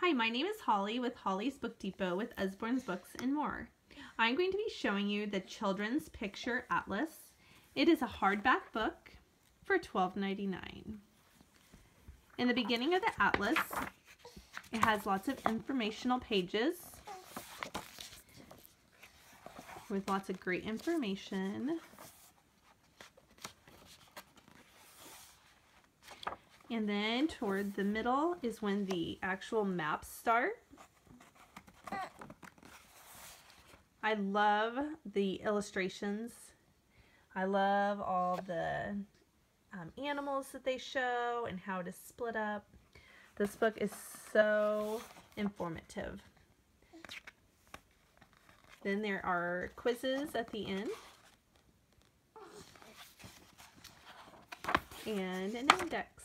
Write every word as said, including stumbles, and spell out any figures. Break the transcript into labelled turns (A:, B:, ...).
A: Hi, my name is Holly with Holly's Book Depot with Usborne's Books and More. I'm going to be showing you the Children's Picture Atlas. It is a hardback book for twelve ninety-nine. In the beginning of the atlas, it has lots of informational pages with lots of great information. And then toward the middle is when the actual maps start. I love the illustrations. I love all the um, animals that they show and how to split up. This book is so informative. Then there are quizzes at the end. And an index.